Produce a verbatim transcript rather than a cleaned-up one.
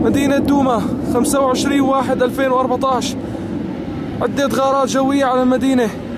مدينة دوما خمسة وعشرين واحد ألفين وأربعة عشر. عدة غارات جوية على المدينة.